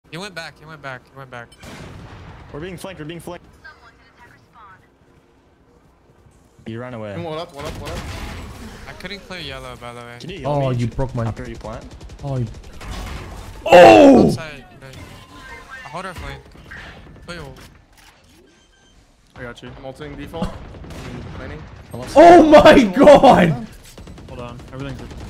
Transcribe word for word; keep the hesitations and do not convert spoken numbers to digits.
He went back. He went back. He went back. We're being flanked. We're being flanked. You ran away. One up, one up, one up. I couldn't clear yellow, by the way. Can you heal Oh, me you broke my. after you plant? Oh. You... Oh! Outside. I hold our flank. Play ult. I got you. I'm ulting default. I'm planning. Oh my god! Hold on. Everything's.